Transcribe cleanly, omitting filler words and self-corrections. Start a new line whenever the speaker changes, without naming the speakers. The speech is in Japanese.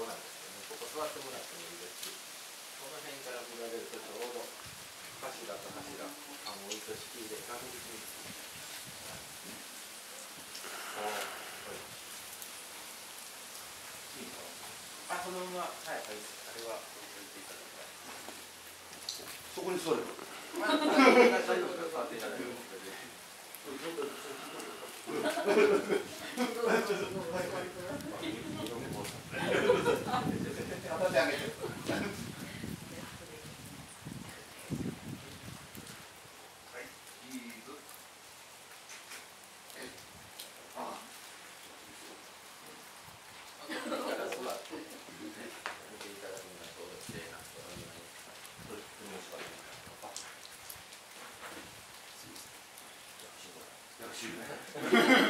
こなんですけどね、ここ座ってもらってもいいですし、この辺から見られるとちょうど柱と柱、もう糸式で確実に。そのまま、はい、あれは置いていただきたい。
そこに座れば。よろしいね。